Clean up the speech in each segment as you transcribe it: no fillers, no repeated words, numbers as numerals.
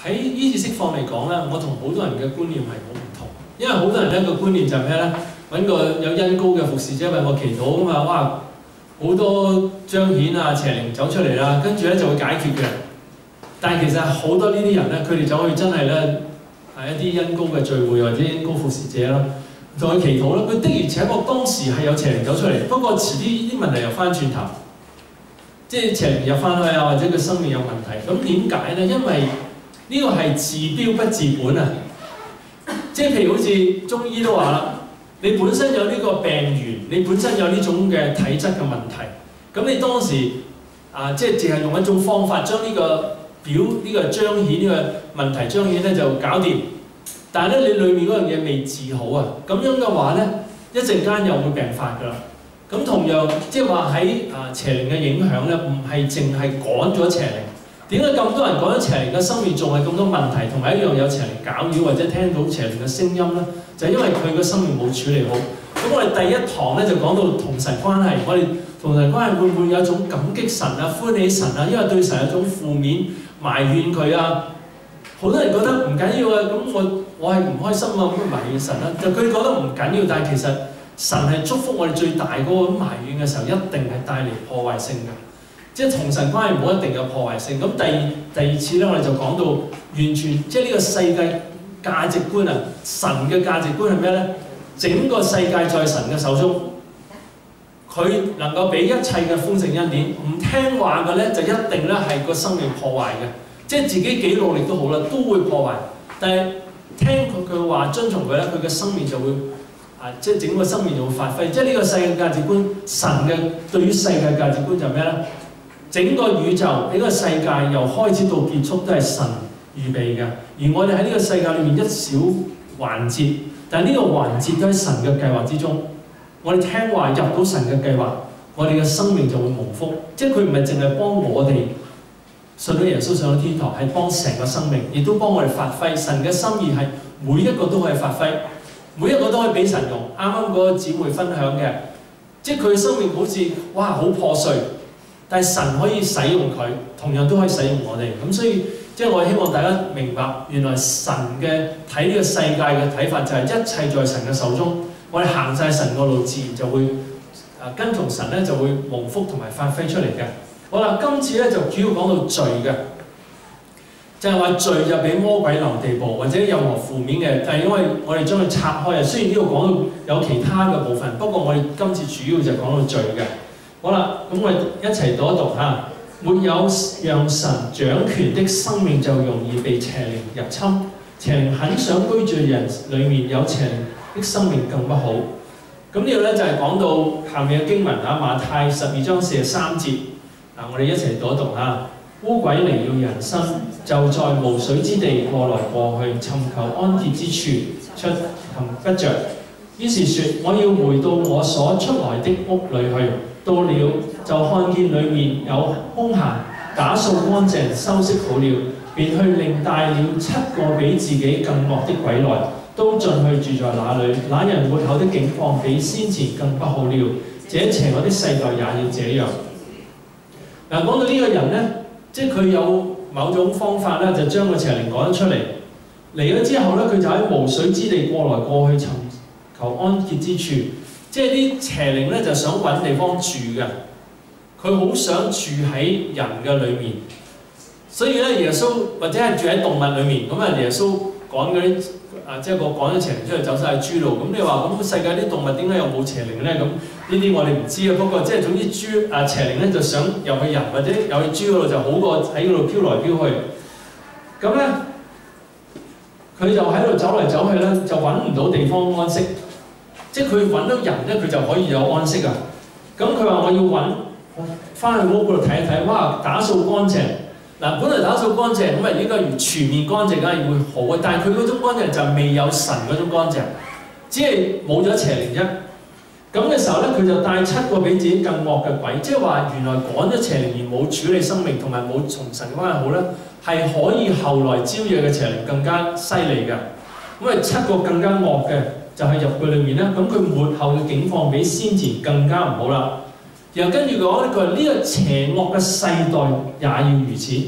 喺醫治釋放嚟講咧，我同好多人嘅觀念係好唔同，因為好多人咧個觀念就係咩咧？揾個有恩膏嘅服侍者為我祈禱啊嘛，哇！好多彰顯啊邪靈走出嚟啦，跟住咧就會解決嘅。但係其實好多呢啲人咧，佢哋走去真係咧係一啲恩膏嘅聚會或者恩膏服侍者啦，同佢祈禱啦。佢的而且確當時係有邪靈走出嚟，不過遲啲呢啲問題又翻轉頭，即係邪靈入翻去啊，或者佢生命有問題。咁點解咧？因為呢個係治標不治本啊！即係譬如好似中醫都話啦，你本身有呢個病源，你本身有呢種嘅體質嘅問題，咁你當時即係淨係用一種方法將呢個彰顯呢個問題彰顯咧就搞掂，但係咧你裡面嗰樣嘢未治好啊，咁樣嘅話咧一陣間又會病發㗎啦。咁同樣即係話喺邪靈嘅影響咧，唔係淨係趕咗邪靈。點解咁多人講緊邪靈嘅生命仲係咁多問題，同埋一樣有邪靈攪擾或者聽到邪靈嘅聲音咧？就係因為佢個生命冇處理好。咁我哋第一堂咧就講到同神關係，我哋同神關係會唔會有一種感激神啊、歡喜神啊？因為對神有一種負面埋怨佢啊，好多人覺得唔緊要啊，咁我係唔開心啊，咁埋怨神啦。就佢覺得唔緊要，但係其實神係祝福我哋最大嗰個埋怨嘅時候，一定係帶嚟破壞性㗎。即係同神關係冇一定有破壞性。咁第二次咧，我哋就講到完全即係呢個世界價值觀啊，神嘅價值觀係咩咧？整個世界在神嘅手中，佢能夠俾一切嘅豐盛恩典。唔聽話嘅咧，就一定咧係個生命破壞嘅。即係自己幾努力都好啦，都會破壞。但係聽佢話，遵從佢咧，佢嘅生命就會即係整個生命就會發揮。即係呢個世界價值觀，神嘅對於世界價值觀就係咩咧？整個宇宙呢個世界由開始到結束都係神預備嘅，而我哋喺呢個世界裏面一小環節，但係呢個環節都喺神嘅計劃之中。我哋聽話入到神嘅計劃，我哋嘅生命就會蒙福。即係佢唔係淨係幫我哋信咗耶穌上咗天堂，係幫成個生命，亦都幫我哋發揮神嘅心意，係每一個都可以發揮，每一個都可以俾神用。啱啱嗰個姊妹分享嘅，即係佢嘅生命好似哇好破碎。但係神可以使用佢，同樣都可以使用我哋。咁所以即係我希望大家明白，原來神嘅睇呢個世界嘅睇法就係一切在神嘅手中。我哋行晒神個路，自然就會跟從神咧，就會蒙福同埋發揮出嚟嘅。好啦，今次咧就主要講到罪嘅，就係話罪就俾魔鬼留地步，或者任何負面嘅。但係因為我哋將佢拆開啊，雖然呢度講到有其他嘅部分，不過我哋今次主要就講到罪嘅。好啦，咁我哋一齊讀一讀嚇。沒有讓神掌權的生命，就容易被邪靈入侵。邪靈很想居住人裡面，有邪靈的生命更不好。咁呢度咧就係講到下面嘅經文啊，馬太12章43節。我哋一齊讀一讀嚇。污鬼離了人身，就在無水之地過來過去，尋求安歇之處，卻尋不着。於是說：我要回到我所出來的屋裏去。到了就看見裡面有空閒，打掃乾淨，收拾好了，便去另帶了7個比自己更惡的鬼來，都進去住在那裏。那人末後的境況比先前更不好了。這邪惡的世代也要這樣。嗱，講到呢個人呢，即係佢有某種方法咧，就將個邪靈趕咗出嚟。嚟咗之後咧，佢就喺無水之地過來過去尋求安歇之處。即係啲邪靈咧就想揾地方住嘅，佢好想住喺人嘅裏面，所以咧耶穌或者係住喺動物裏面，咁啊耶穌趕嗰啲即係趕咗邪靈出去走晒去豬路。咁你話咁世界啲動物點解又冇邪靈咧？咁呢啲我哋唔知啊。不過即係總之邪靈咧就想入去人或者入去豬嗰度就好過喺嗰度飄來飄去。咁咧佢就喺度走嚟走去咧，就揾唔到地方安息。即係佢揾到人咧，佢就可以有安息啊！咁佢話我要揾翻去屋嗰度睇一睇，哇！打掃乾淨嗱，本來打掃乾淨咁啊，應該要全面乾淨梗係會好嘅。但係佢嗰種乾淨就未有神嗰種乾淨，只係冇咗邪靈啫。咁嘅時候咧，佢就帶7個比自己更惡嘅鬼，即係話原來趕咗邪靈而冇處理生命同埋冇從神關係好咧，係可以後來招惹嘅邪靈更加犀利嘅。咁啊7個更加惡嘅。就係入去裏面咧，咁佢末後嘅境況比先前更加唔好啦。然後跟住講咧，佢話呢個邪惡嘅世代也要如此。咁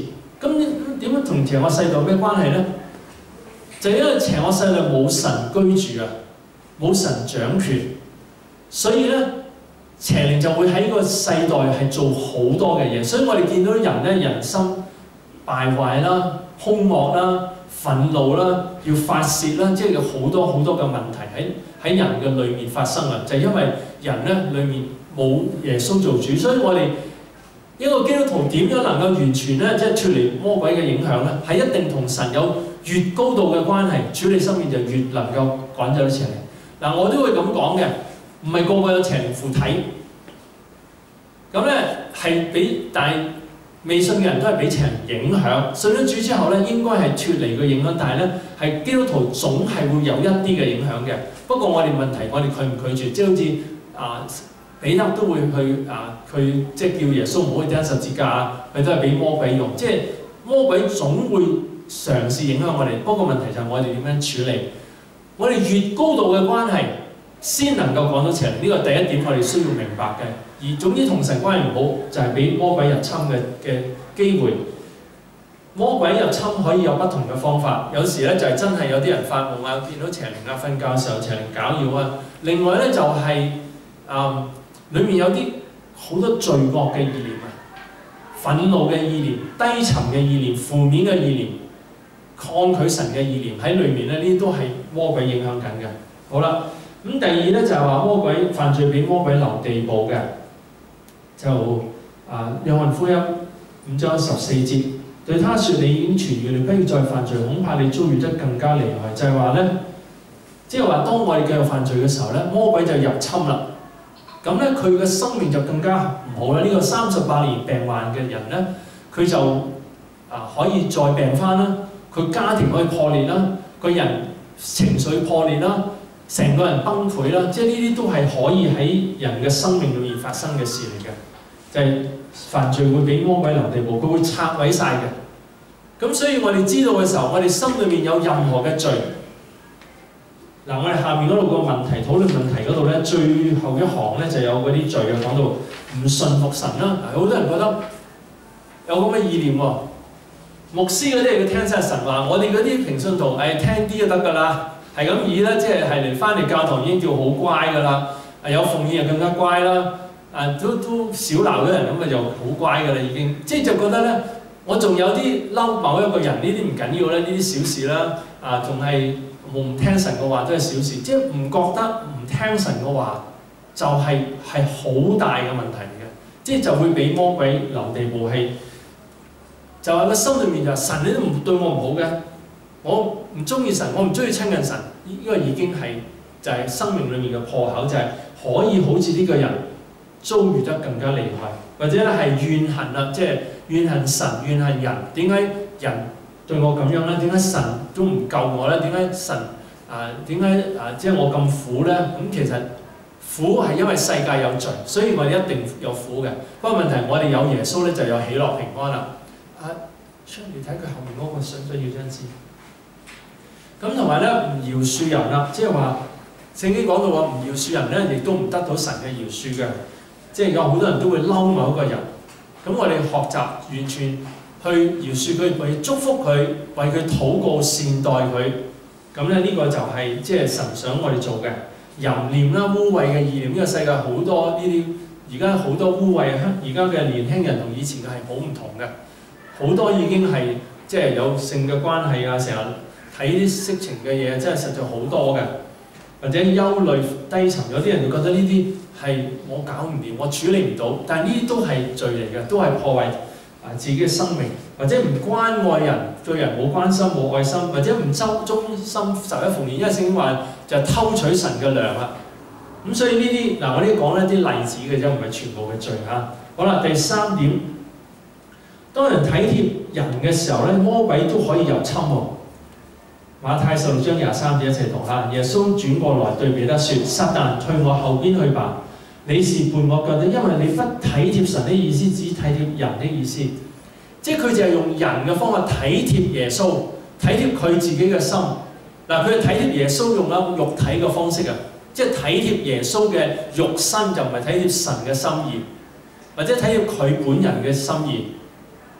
咁點樣同邪惡勢力有咩關係咧？就因為邪惡勢力冇神居住啊，冇神掌權，所以咧邪靈就會喺個世代係做好多嘅嘢。所以我哋見到人咧，人心敗壞啦、兇惡啦、憤怒啦、要發泄啦，即係有好多好多嘅問題喺人嘅裏面發生啊！就係因為人咧裏面冇耶穌做主，所以我哋一個基督徒點樣能夠完全咧，即係脫離魔鬼嘅影響咧？係一定同神有越高度嘅關係，處理生命就越能夠趕走啲邪靈。嗱，我都會咁講嘅，唔係個個有邪靈附體。咁咧係俾，但係未信嘅人都係俾邪靈影響。信咗主之後咧，應該係脫離個影響，但係咧係基督徒總係會有一啲嘅影響嘅。不過我哋問題，我哋拒唔拒絕？即係好似彼得都會去佢即係叫耶穌唔好去釘十字架，佢都係俾魔鬼用。即係魔鬼總會嘗試影響我哋。不過問題就係我哋點樣處理？我哋越高度嘅關係，先能夠講到邪靈。呢個第一點我哋需要明白嘅。而總之同神關係唔好，就係俾魔鬼入侵嘅機會。魔鬼入侵可以有不同嘅方法，有時咧就係真係有啲人發夢啊，見到邪靈啊，瞓覺嘅時候邪靈攪擾啊。另外咧就係裏面有啲好多罪惡嘅意念啊，憤怒嘅意念、低沉嘅意念、負面嘅意念、抗拒神嘅意念喺裏面咧，呢啲都係魔鬼影響緊嘅。好啦，咁第二咧就係話魔鬼犯罪俾魔鬼留地步嘅，就約翰福音5章14節，對他說：你已經痊癒，你不要再犯罪，恐怕你遭遇得更加厲害。就係話咧，即係話當我哋繼續犯罪嘅時候咧，魔鬼就入侵啦。咁咧，佢嘅生命就更加唔好啦。呢個38年病患嘅人咧，佢就可以再病翻啦。佢家庭可以破裂啦，個人情緒破裂啦，成個人崩潰啦。即係呢啲都係可以喺人嘅生命裏面發生嘅事嚟嘅。就係犯罪會俾魔鬼留地步，佢會拆毀晒嘅。咁所以我哋知道嘅時候，我哋心裏面有任何嘅罪。嗱，我哋下面嗰度個問題討論問題嗰度咧，最後一行咧就有嗰啲罪啊，講到唔信服神啦。好多人覺得有咁嘅意念喎，牧師嗰啲係要聽晒神話，我哋嗰啲平信徒聽啲就得㗎啦，係咁意啦，即係嚟翻嚟教堂已經叫好乖㗎啦，有奉獻就更加乖啦，都少鬧咗人咁啊就好乖㗎啦已經，即係就覺得咧，我仲有啲嬲某一個人，呢啲唔緊要啦，呢啲小事啦，仲係。唔聽神嘅話都係小事，即係唔覺得唔聽神嘅話就係好大嘅問題嚟嘅，即係就會俾魔鬼留地步係，就係個心裏面就神你都唔對我唔好嘅，我唔中意神，我唔中意親近神，呢個已經係就係生命裏面嘅破口，就係可以好似呢個人遭遇得更加厲害，或者咧係怨恨啦，即係怨恨神、怨恨人，點解人對我咁樣咧？點解神都唔救我咧？點解神點解即係我咁苦咧？咁其實苦係因為世界有罪，所以我哋一定有苦嘅。不過問題我哋有耶穌咧，就有喜樂平安啦。出嚟睇佢後面嗰個信唔需要張紙。咁同埋咧唔饒恕人啦，即係話聖經講到話唔饒恕人咧，亦都唔得到神嘅饒恕嘅。即係有好多人都會嬲某一個人，咁我哋學習完全。去饒恕佢，為祝福佢，為佢禱告善待佢，咁咧呢個就係即係神想我哋做嘅。淫念啦、污穢嘅意念，呢個世界好多呢啲，而家好多污穢，而家嘅年輕人同以前嘅係好唔同嘅，好多已經係即係有性嘅關係啊，成日睇啲色情嘅嘢，真係實在好多嘅，或者憂慮低沉，有啲人就覺得呢啲係我搞唔掂，我處理唔到，但係呢啲都係罪嚟嘅，都係破壞自己嘅生命，或者唔關愛人，對人冇關心冇愛心，或者唔忠心11奉獻，因為聖經話就係偷取神嘅糧啦。咁所以呢啲我呢講一啲例子嘅啫，唔係全部嘅罪嚇。好啦，第3點，當人體貼人嘅時候咧，魔鬼都可以入侵喎。馬太16章23節一齊讀嚇。耶穌轉過來對彼得說：撒但，退我後邊去吧！你是絆我腳的，因為你不體貼神的意思，只體貼人的意思。即係佢就係用人嘅方法體貼耶穌，體貼佢自己嘅心。佢係體貼耶穌用咗肉體嘅方式啊，即係體貼耶穌嘅肉身，就唔係體貼神嘅心意，或者體貼佢本人嘅心意。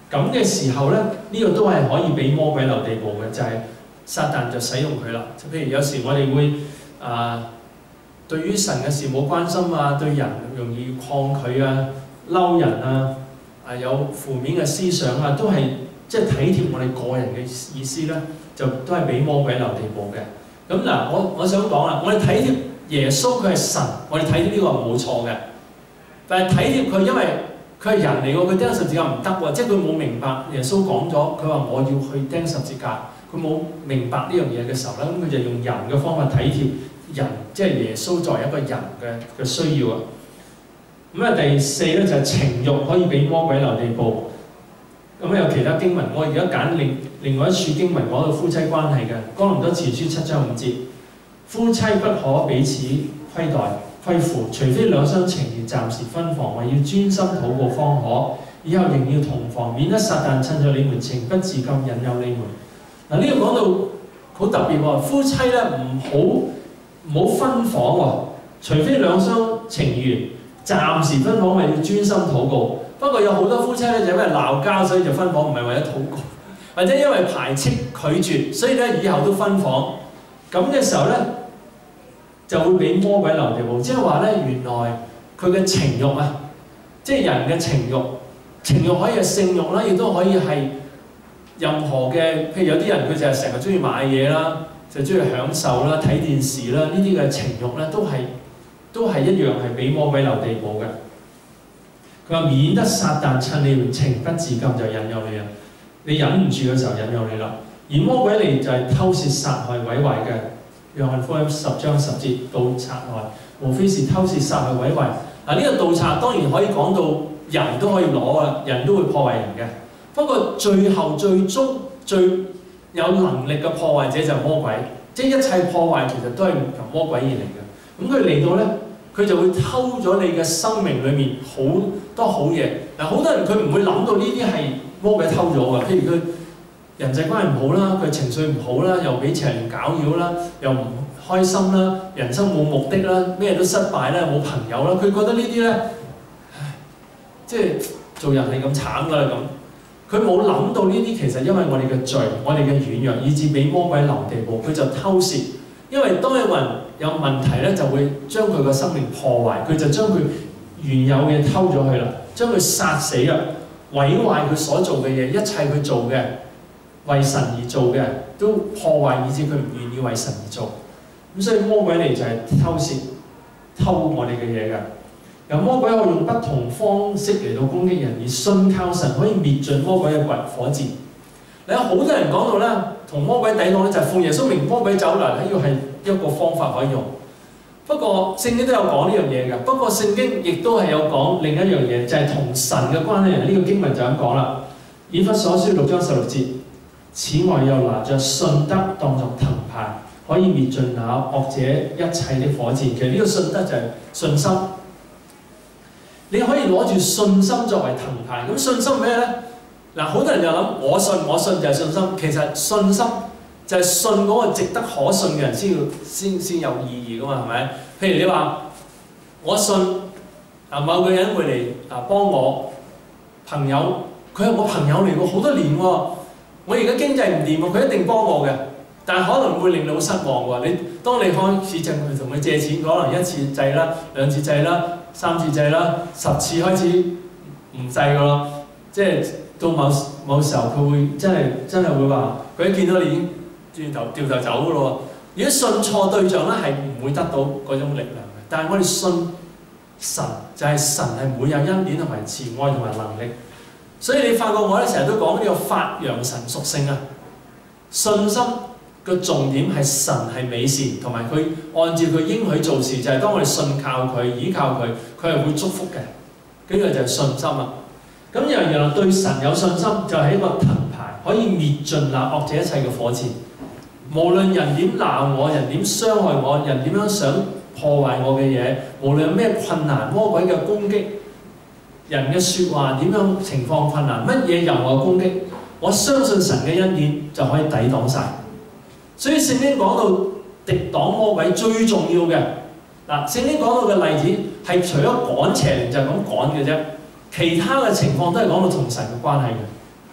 咁嘅時候咧，呢個都係可以俾魔鬼留地步嘅，就係撒旦就使用佢啦。譬如有時我哋會對於神嘅事冇關心啊，對人容易抗拒啊、嬲人啊，有負面嘅思想啊，都係即係體貼我哋個人嘅意思咧，就都係俾魔鬼留地步嘅。咁嗱，我想講啦，我哋體貼耶穌佢係神，我哋體貼呢個係冇錯嘅，但係體貼佢因為佢係人嚟喎，佢釘十字架唔得喎，即係佢冇明白耶穌講咗，佢話我要去釘十字架，佢冇明白呢樣嘢嘅時候咧，咁佢就用人嘅方法體貼人，即係耶穌作為一個人嘅需要啊。咁啊，第四咧就係情慾可以俾魔鬼留地步。咁有其他經文，我而家揀另外一處經文講到夫妻關係嘅，哥林多前書7章5節，夫妻不可彼此虧待。虧負，除非兩相情願暫時分房，為要專心禱告方可，以後仍要同房，免得撒旦趁著你們情不自禁引誘你們。嗱，呢個講到好特別喎，夫妻咧唔好分房喎，除非兩相情願暫時分房，為要專心禱告。不過有好多夫妻咧就因為鬧交，所以就分房，唔係為咗禱告，或者因為排斥拒絕，所以咧以後都分房。咁嘅時候咧，就會俾魔鬼留地步，即係話咧，原來佢嘅情慾啊，即係人嘅情慾，情慾可以係性慾啦，亦都可以係任何嘅，譬如有啲人佢就係成日中意買嘢啦，就中意享受啦、睇電視啦，呢啲嘅情慾咧都係一樣係俾魔鬼留地步嘅。佢話免得撒旦趁你們情不自禁就引誘你啊，你忍唔住嘅時候引誘你啦。而魔鬼嚟就係偷竊、殺害、毀壞嘅。約翰福音10章10節，盜賊來，無非是偷竊、殺害、毀壞。嗱，呢個盜賊當然可以講到人都可以攞啊，人都會破壞人嘅。不過最後最終最有能力嘅破壞者就係魔鬼，即係一切破壞其實都係由魔鬼而嚟嘅。咁佢嚟到咧，佢就會偷咗你嘅生命裏面好多好嘢。嗱，好多人佢唔會諗到呢啲係魔鬼偷咗嘅，譬如佢人際關係唔好啦，佢情緒唔好啦，又俾邪靈攪擾啦，又唔開心啦，人生冇目的啦，咩都失敗啦，冇朋友啦，佢覺得呢啲咧，即係做人係咁慘㗎啦咁。佢冇諗到呢啲其實因為我哋嘅罪，我哋嘅軟弱，以致俾魔鬼留地步，佢就偷竊。因為當有人有問題咧，就會將佢個生命破壞，佢就將佢原有嘅偷咗去啦，將佢殺死啦，毀壞佢所做嘅嘢，一切佢做嘅。為神而做嘅都破壞，以致佢唔願意為神而做。咁所以魔鬼嚟就係偷竊、偷我哋嘅嘢㗎。由魔鬼可以用不同方式嚟到攻擊人，而信靠神可以滅盡魔鬼嘅火箭。你有好多人講到咧，同魔鬼抵擋咧，就係奉耶穌名魔鬼走嚟，呢個係一個方法可以用。不過聖經都有講呢樣嘢㗎。不過聖經亦都係有講另一樣嘢，就係同神嘅關係。呢個經文就咁講啦，以弗所書6章16節。此外又拿着信德當作藤牌，可以滅盡那惡者一切的火箭。其實呢個信德就係信心。你可以攞住信心作為藤牌。咁信心咩咧？嗱，好多人就諗我信就係信心。其實信心就係信嗰個值得可信嘅人先有意義噶嘛，係咪？譬如你話我信某個人會嚟幫我朋友，佢係我朋友嚟喎，好多年喎。我而家經濟唔掂喎，佢一定幫我嘅，但係可能會令你好失望喎。當你開始就去同佢借錢，可能1次制啦、2次制啦、3次制啦、10次開始唔制㗎咯。即係到某時候佢會真係會話，佢一見到你已經掉頭走㗎咯。如果信錯對象咧，係唔會得到嗰種力量嘅。但係我哋信神，就係神係唔會有恩典同埋慈愛同埋能力。所以你發覺我咧成日都講呢個發揚神屬性啊，信心嘅重點係神係美善，同埋佢按照佢應許做事，就係當我哋信靠佢、倚靠佢，佢係會祝福嘅。呢個就係信心啊。咁原來對神有信心，就係一個藤牌，可以滅盡那惡者一切嘅火箭。無論人點鬧我，人點傷害我，人點樣想破壞我嘅嘢，無論有咩困難、魔鬼嘅攻擊。人嘅説話點樣情況困難，乜嘢由我攻擊，我相信神嘅恩典就可以抵擋晒。所以聖經講到敵擋魔鬼最重要嘅嗱，聖經講到嘅例子係除咗趕邪靈就係咁趕嘅啫，其他嘅情況都係講到同神嘅關係嘅。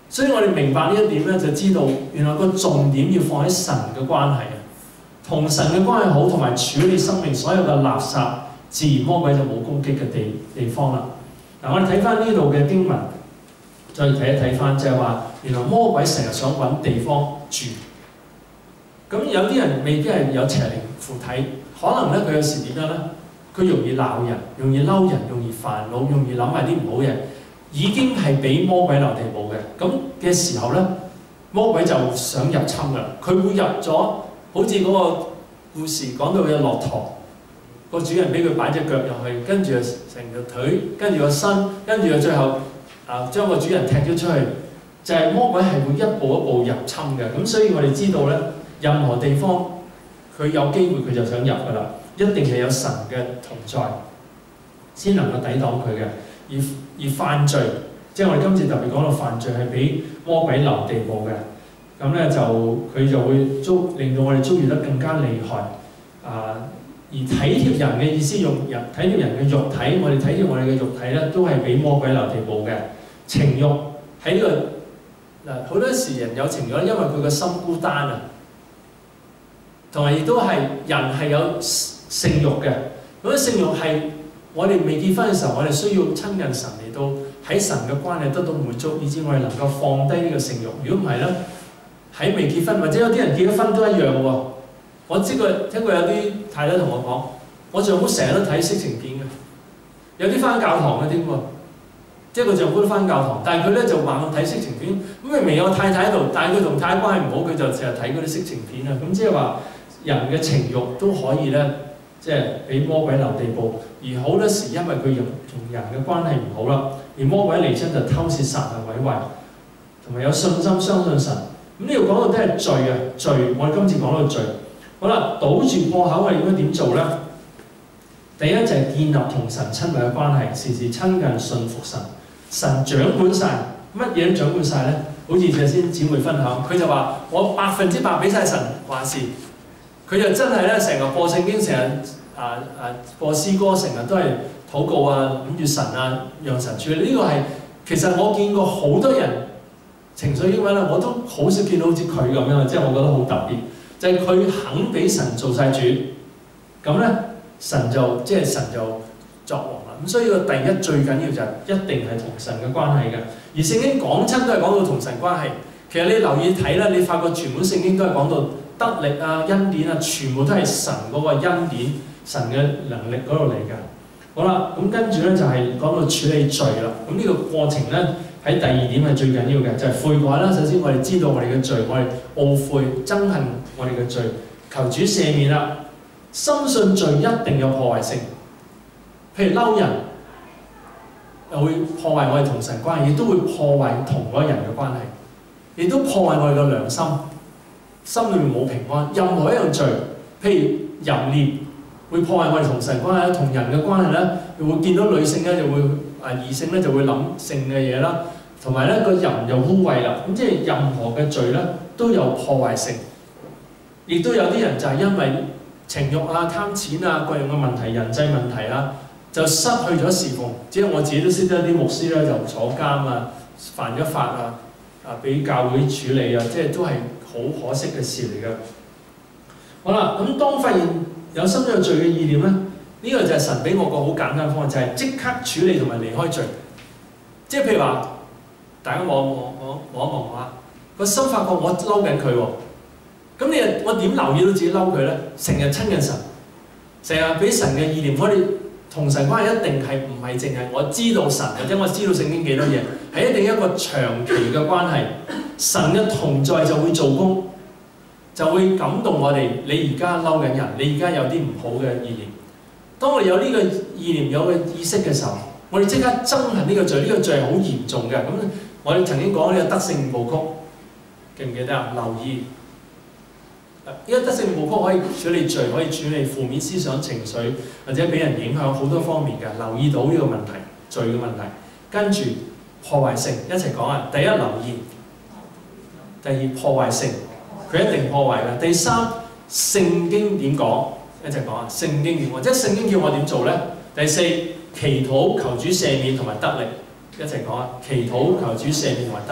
所以我哋明白呢一點咧，就知道原來個重點要放喺神嘅關係啊，同神嘅關係好，同埋處理生命所有嘅垃圾，自然魔鬼就冇攻擊嘅地方啦。嗱，我哋睇翻呢度嘅經文，再睇一睇翻，就係話原來魔鬼成日想揾地方住。咁有啲人未必係有邪靈附體，可能咧佢有時點樣咧？佢容易鬧人，容易嬲人，容易煩惱，容易諗埋啲唔好嘢，已經係俾魔鬼留地步嘅。咁嘅時候咧，魔鬼就想入侵㗎啦。佢會入咗，好似嗰個故事講到嘅駱駝，個主人俾佢擺隻腳入去，跟住成條腿，跟住個身，跟住最後將個主人踢咗出去。就係魔鬼係會一步一步入侵嘅。咁所以我哋知道咧，任何地方佢有機會佢就想入㗎啦。一定係有神嘅同在，先能夠抵擋佢嘅。而犯罪，即係我哋今次特別講到犯罪係俾魔鬼留地步嘅。咁咧就佢就會令到我哋遭遇得更加厲害。而體貼人嘅意思，用人體貼人嘅肉體，我哋體貼我哋嘅肉體咧，都係俾魔鬼留地步嘅。情慾喺呢個好多時人有情慾，因為佢個心孤單啊，同埋亦都係人係有性慾嘅。嗰啲性慾係我哋未結婚嘅時候，我哋需要親近神嚟到喺神嘅關係得到滿足，以致我哋能夠放低呢個性慾。如果唔係咧，喺未結婚或者有啲人結咗婚都一樣喎。我聽過有啲太太同我講，我丈夫成日都睇色情片嘅，有啲返教堂嘅添喎，即係個丈夫都返教堂，但係佢咧就話我睇色情片，咁明明有太太喺度，但係佢同太太關係唔好，佢就成日睇嗰啲色情片啊。咁即係話人嘅情慾都可以咧。即係俾魔鬼留地步，而好多時因為佢同人嘅關係唔好啦，而魔鬼嚟親就偷竊、殺害、毀壞，同埋有信心相信神。咁呢度講到都係罪啊，罪！我哋今次講到罪。好啦，堵住破口，我哋應該點做咧？第一就係建立同神親密嘅關係，時時親近信服神。神掌管晒，乜嘢都掌管晒咧。好似頭先姊妹分享，佢就話：我100%俾晒神話事。佢就真係咧，成日播聖經，成日播詩歌，成日都係禱告啊，諗住神啊，讓神處理。呢個係其實我見過好多人情緒抑鬱咧，我都好少見到好似佢咁樣，即係我覺得好特別，就係佢肯俾神做晒主，咁咧神就作王啦。咁所以個第一最緊要就係一定係同神嘅關係嘅。而聖經講親都係講到同神關係。其實你留意睇啦，你發覺全本聖經都係講到得力啊、恩典啊，全部都係神嗰個恩典、神嘅能力嗰度嚟㗎。好啦，咁跟住咧就係講到處理罪啦。咁呢個過程咧喺第二點係最緊要嘅，就係悔改啦。首先我哋知道我哋嘅罪，我哋懊悔、憎恨我哋嘅罪，求主赦免啦。深信罪一定有破壞性，譬如嬲人，又會破壞我哋同神關係，亦都會破壞同嗰人嘅關係。亦都破壞我哋嘅良心，心裏面冇平安。任何一樣罪，譬如淫亂，會破壞我哋同神關係，同人嘅關係咧，又會見到女性咧，就會異性咧就會諗性嘅嘢啦，同埋咧個淫又污穢啦。咁即係任何嘅罪咧都有破壞性，亦都有啲人就係因為情慾啊、貪錢啊、各樣嘅問題、人際問題啊，就失去咗侍奉。即係我自己都識得啲牧師咧，就坐監啊、犯咗法啊。俾教會處理啊，即係都係好可惜嘅事嚟㗎。好啦，咁當發現有心有罪嘅意念咧，呢個就係神俾我個好簡單嘅方法，就係即刻處理同埋離開罪。即係譬如話，大家望一望下，個心發覺我嬲緊佢喎，咁我點留意到自己嬲佢咧？成日親近神，成日俾神嘅意念，我哋同神關係一定係唔係淨係我知道神或者我知道聖經幾多嘢，係一定一個長期嘅關係。神嘅同在就會做工，就會感動我哋。你而家嬲緊人，你而家有啲唔好嘅意念。當我哋有呢個意念、有個意識嘅時候，我哋即刻憎恨呢個罪。呢個罪係好嚴重嘅。咁我哋曾經講呢個得勝五部曲，記唔記得啊？留意。呢個得勝五部曲可以處理罪，可以處理負面思想、情緒，或者俾人影響好多方面嘅。留意到呢個問題，罪嘅問題。跟住破壞性，一齊講啊！第一留意，第二破壞性，佢一定破壞嘅。第三聖經點講？一齊講啊！聖經點講？即係聖經叫我點做咧？第四祈禱求主赦免同埋得力，一齊講啊！祈禱求主赦免同埋得力。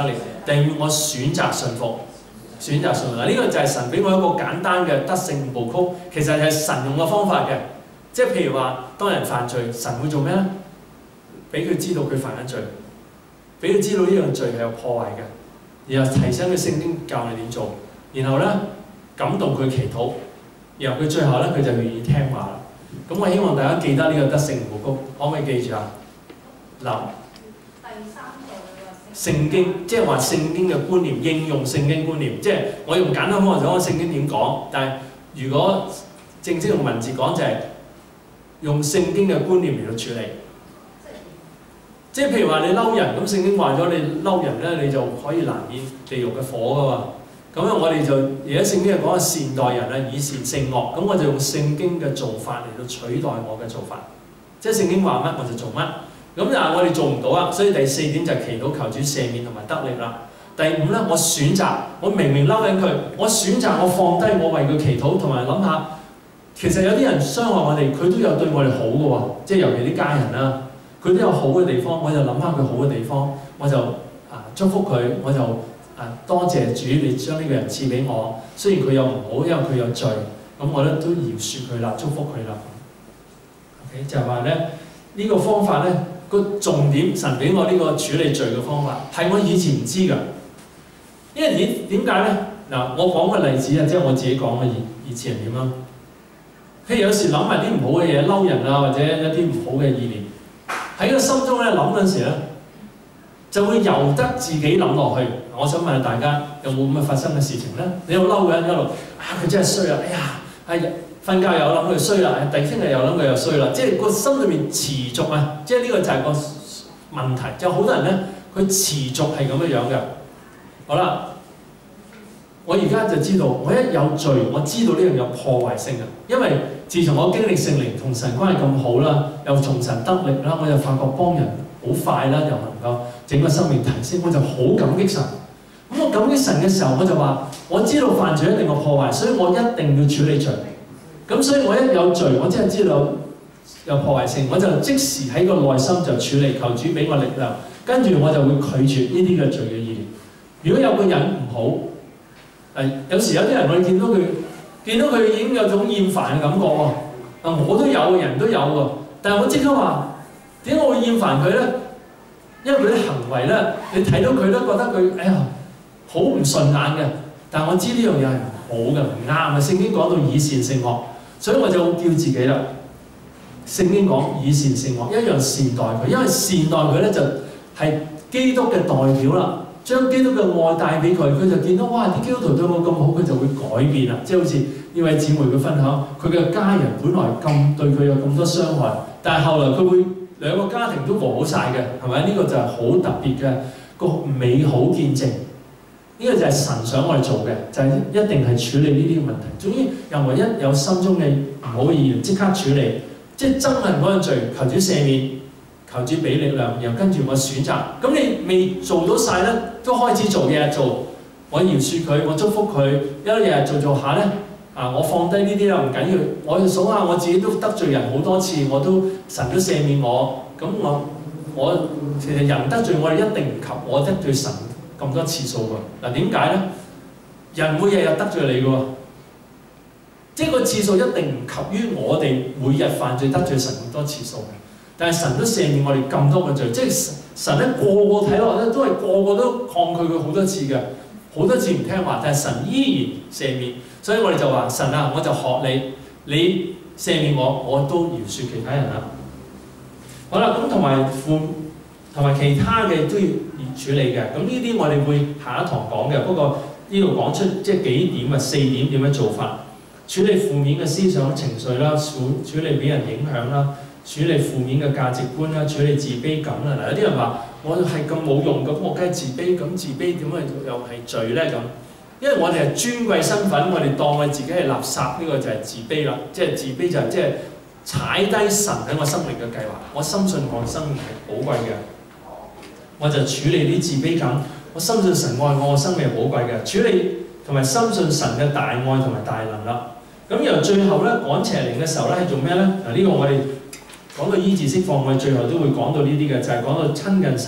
定我選擇順服？選擇順服嗱，呢個就係神俾我一個簡單嘅得勝5部曲，其實係神用嘅方法嘅。即係譬如話，當人犯罪，神會做咩咧？俾佢知道佢犯緊罪，俾佢知道呢樣罪係有破壞嘅，然後提醒佢聖經教你點做，然後咧感動佢祈禱，然後佢最後咧佢就願意聽話啦。咁我希望大家記得呢個得勝5部曲，可唔可以記住啊？嗱， 第三個聖經即係話聖經嘅觀念，應用聖經觀念，即係我用簡單方法講聖經點講，但係如果正式用文字講就係用聖經嘅觀念嚟到處理。即係譬如話你嬲人，咁聖經話咗你嬲人咧，你就可以難免地獄嘅火噶嘛。咁樣我哋就而家聖經係講善待人啊，以善勝惡。咁我就用聖經嘅做法嚟到取代我嘅做法。即係聖經話乜我就做乜。咁但係我哋做唔到啊，所以第4點就係祈禱求主赦免同埋得力啦。第5咧，我選擇，我明明嬲緊佢，我選擇我放低，我為佢祈禱，同埋諗下，其實有啲人傷害我哋，佢都有對我哋好嘅喎。即係尤其啲家人啦，佢都有好嘅地方，我就諗下佢好嘅地方，我就祝福佢，我就多謝主，你將呢個人賜俾我。雖然佢有唔好，因為佢有罪，咁我咧都饒恕佢啦，祝福佢啦。OK， 就係話咧呢個方法咧。個重點，神俾我呢個處理罪嘅方法，係我以前唔知㗎。因為點解咧？嗱，我講個例子啊，即係我自己講嘅以前係點啊？譬如有時諗埋啲唔好嘅嘢，嬲人啊，或者一啲唔好嘅意念，喺個心中咧諗嗰陣時咧，就會由得自己諗落去。我想問下大家，有冇咁嘅發生嘅事情咧？你又嬲緊一路，佢真係衰啊！哎呀，瞓覺又諗佢衰啦，第二聽日又諗佢又衰啦，即係個心裏面持續啊！即係呢個就係個問題，就好多人咧，佢持續係咁樣嘅。好啦，我而家就知道，我一有罪，我知道呢樣有破壞性嘅，因為自從我經歷聖靈同神關係咁好啦，又從神得力啦，我就發覺幫人好快啦，又能夠整個生命提升，我就好感激神。咁我感激神嘅時候，我就話：我知道犯罪一定有破壞，所以我一定要處理罪。咁所以我一有罪，我真係知道有破壞性，我就即時喺個內心就處理，求主俾我力量，跟住我就會拒絕呢啲嘅罪嘅意念。如果有個人唔好，有時有啲人我哋見到佢已經有種厭煩嘅感覺喎。我都有，人都有喎，但係我即刻話：點解我會厭煩佢咧？因為佢啲行為咧，你睇到佢都覺得佢好唔順眼嘅。但係我知呢樣嘢係唔好嘅，唔啱嘅。聖經講到以善勝惡。所以我就叫自己啦，聖經講以善勝惡，一樣善待佢，因為善待佢咧就係基督嘅代表啦，將基督嘅愛帶俾佢，佢就見到哇啲基督徒對我咁好，佢就會改變啦。即係好似呢位姊妹嘅分享，佢嘅家人本來咁對佢有咁多傷害，但係後來佢會兩個家庭都和好晒嘅，係咪？呢個就係好特別嘅個美好見證。呢個就係神想我哋做嘅，就係一定係處理呢啲問題。總之，任何一有心中嘅唔好嘅意念，即刻處理。即係憎恨嗰個罪，求主赦免，求主俾力量，然後跟住我選擇。咁你未做到晒咧，都開始做嘢做。我饒恕佢，我祝福佢，一日做下咧，我放低呢啲啦，唔緊要。我就數下我自己都得罪人好多次，我都神都赦免我。咁我其實人得罪我哋一定唔及我得罪神咁多次數㗎。嗱，點解咧？人會日日得罪你㗎喎，即係個次數一定唔及於我哋每日犯罪得罪神咁多次數嘅。但係神都赦免我哋咁多個罪，即係神咧個個睇落咧都係個個都抗拒佢好多次嘅，好多次唔聽話，但係神依然赦免。所以我哋就話：神啊，我就學你，你赦免我，我都饒恕其他人啦。好啦，咁同埋其他嘅都要處理嘅。咁呢啲我哋會下一堂講嘅。不過呢度講出即係幾點啊，4點點樣做法。處理負面嘅思想情緒啦，處理俾人影響啦，處理負面嘅價值觀啦，處理自卑感啦。嗱，有啲人話我係咁冇用，咁我梗係自卑，咁自卑點解又係罪咧？咁因為我哋係尊貴身份，我哋當我自己係垃圾，呢個就係自卑啦。即係自卑就係即係踩低神喺我生命嘅計劃。我深信我嘅生命係寶貴嘅，我就處理啲自卑感。我深信神愛我，我生命係寶貴嘅。處理同埋深信神嘅大愛同埋大能啦。咁由最後咧趕邪靈嘅時候咧係做咩咧？嗱，呢個我哋講到醫治釋放，我哋最後都會講到呢啲嘅，就係講到親近神，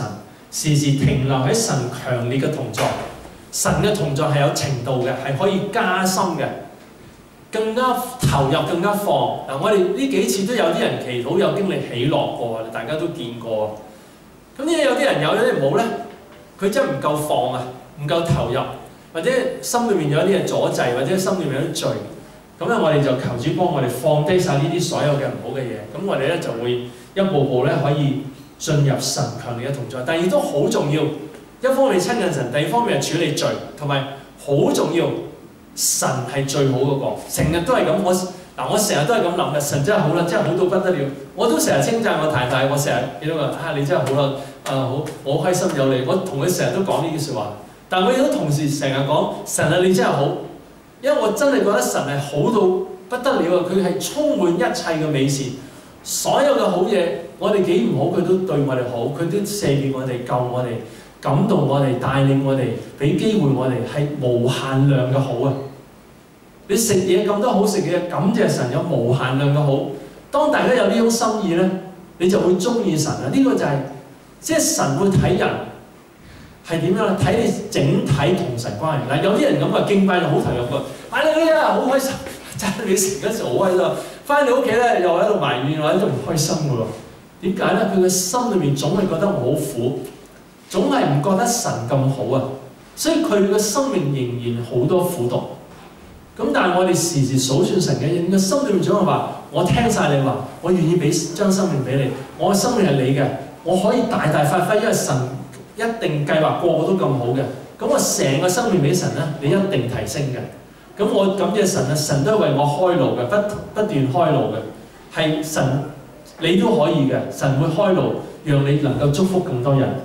時時停留喺神強烈嘅同在。神嘅同在係有程度嘅，係可以加深嘅，更加投入，更加放。嗱，我哋呢幾次都有啲人祈禱有經歷喜樂過，大家都見過。咁呢有啲人有，有啲人冇咧，佢真係唔夠放啊，唔夠投入，或者心裏面有啲嘢阻滯，或者心裏面有啲罪。咁咧，我哋就求主幫我哋放低晒呢啲所有嘅唔好嘅嘢。咁我哋咧就會一步步咧可以進入神強烈嘅同在。但係亦都好重要，一方面親近神，第二方面係處理罪，同埋好重要，神係最好嗰個。成日都係咁，我成日都係咁諗嘅，神真係好啦，真係好到不得了。我都成日稱讚我太太，我成日見到佢你真係好啦，好開心有你。我同佢成日都講呢啲説話，但我亦都同時成日講神啊，你真係好。因為我真係覺得神係好到不得了啊！佢係充滿一切嘅美善，所有嘅好嘢，我哋幾唔好，佢都對我哋好，佢都赦免我哋、救我哋、感動我哋、帶領我哋、俾機會我哋，係無限量嘅好啊！你食嘢咁多好食嘅嘢，感謝神有無限量嘅好。當大家有呢種心意咧，你就會鍾意神啊！呢個就係即係神會睇人。係點樣咧？睇你整體同神關係。嗱，有啲人咁啊，敬拜就好投入㗎。你啊，好開心，真係你食嗰時好開心。翻到屋企咧，又喺度埋怨，或者都唔開心㗎喎。點解咧？佢嘅心裏面總係覺得我好苦，總係唔覺得神咁好啊。所以佢嘅生命仍然好多苦毒。咁但係我哋時時數算神嘅嘢，個心裏面總係話：我聽晒你話，我願意將生命俾你。我嘅生命係你嘅，我可以大大發揮，因為神一定計劃個個都咁好嘅，咁我成個生命俾神咧，你一定提升嘅。咁我感謝神啊，神都係為我開路嘅，不斷開路嘅，係神你都可以嘅，神會開路，讓你能夠祝福更多人。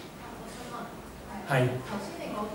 係。頭先你講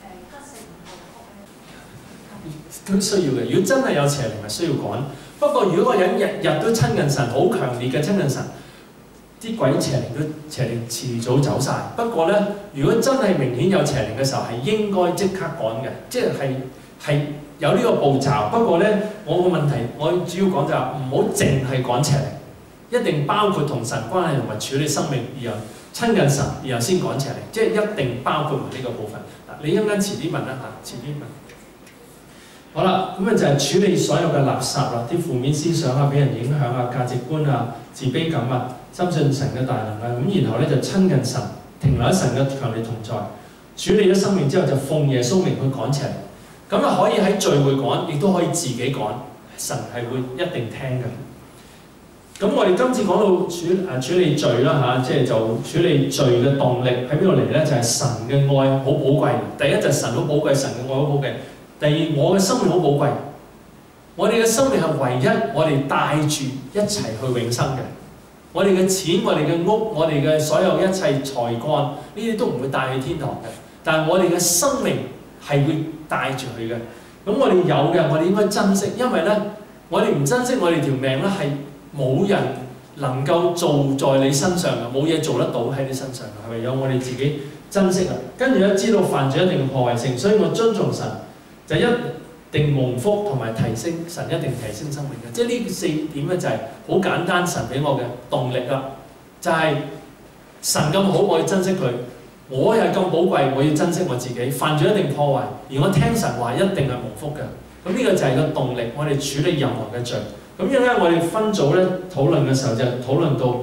吉食唔好都需要嘅。如果真係有邪靈，係需要趕。不過如果個人日日都親近神，好強烈嘅親近神。啲鬼邪靈遲早走晒。不過咧，如果真係明顯有邪靈嘅時候，係應該即刻趕嘅，即係有呢個步驟。不過咧，我個問題，我主要講就係唔好淨係趕邪靈，一定包括同神關係同埋處理生命，然後親近神，然後先趕邪靈，即係一定包括埋呢個部分。嗱，你一陣間遲啲問啦嚇，遲啲問。好啦，咁啊就係處理所有嘅垃圾啦，啲負面思想啊，俾人影響啊，價值觀啊，自卑感啊。深信神嘅大能啊，咁然後咧就親近神，停留喺神嘅強烈同在，處理咗生命之後就奉耶穌名去趕邪靈，咁啊可以喺聚會趕，亦都可以自己趕，神係會一定聽嘅。咁我哋今次講到處理罪啦嚇，即係就處理罪嘅動力喺邊度嚟咧？就係神嘅愛好寶貴。第一就係神好寶貴，神嘅愛好寶貴。第二，我嘅生命好寶貴，我哋嘅生命係唯一我哋帶住一齊去永生嘅。我哋嘅錢、我哋嘅屋、我哋嘅所有一切才幹，呢啲都唔會帶去天堂嘅。但係我哋嘅生命係會帶住佢嘅。咁我哋有嘅，我哋應該珍惜，因為咧，我哋唔珍惜我哋條命咧，係冇人能夠做在你身上嘅，冇嘢做得到喺你身上嘅，係咪有我哋自己珍惜啊？跟住咧，知道犯罪一定破壞性，所以我尊重神，就一定蒙福同埋提升，神一定提升生命嘅。即係呢四點咧，就係好簡單，神俾我嘅動力啦。就係神咁好，我要珍惜佢；我又係咁寶貴，我要珍惜我自己。犯罪一定破壞，而我聽神話一定係蒙福嘅。咁呢個就係個動力，我哋處理任何嘅罪。咁樣咧，我哋分組咧討論嘅時候就討論到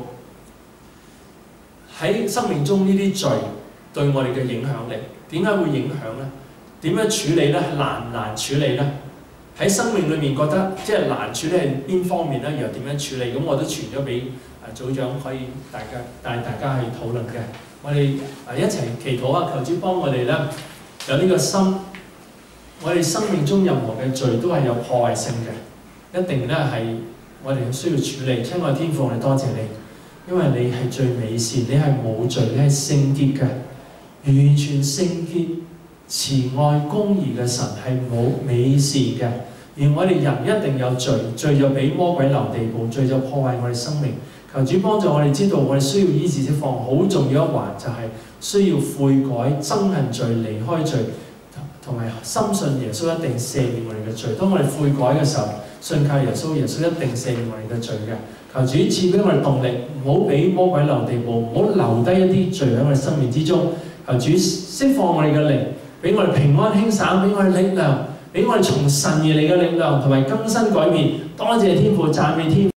喺生命中呢啲罪對我哋嘅影響力，點解會影響咧？點樣處理咧？難唔難處理咧？喺生命裏面覺得即係難處理係邊方面咧？然後點樣處理？咁我都傳咗俾組長，可以帶大家去討論嘅。我哋一齊祈禱啊！求主幫我哋咧有呢個心。我哋生命中任何嘅罪都係有破壞性嘅，一定咧係我哋需要處理。親愛天父，我哋多謝你，因為你係最美善，你係冇罪，你係聖潔嘅，完全聖潔。慈愛公義嘅神係冇美善嘅，而我哋人一定有罪，罪就俾魔鬼留地步，罪就破壞我哋生命。求主幫助我哋知道，我哋需要醫治釋放，好重要一環就係需要悔改、憎恨罪、離開罪， 同埋深信耶穌一定赦免我哋嘅罪。當我哋悔改嘅時候，信靠耶穌，耶穌一定赦免我哋嘅罪嘅。求主賜俾我哋動力，唔好俾魔鬼留地步，唔好留低一啲罪喺我哋生命之中。求主釋放我哋嘅靈，俾我哋平安輕省，俾我哋力量，俾我哋從神而嚟嘅力量同埋更新改變。多謝天父，讚美天父。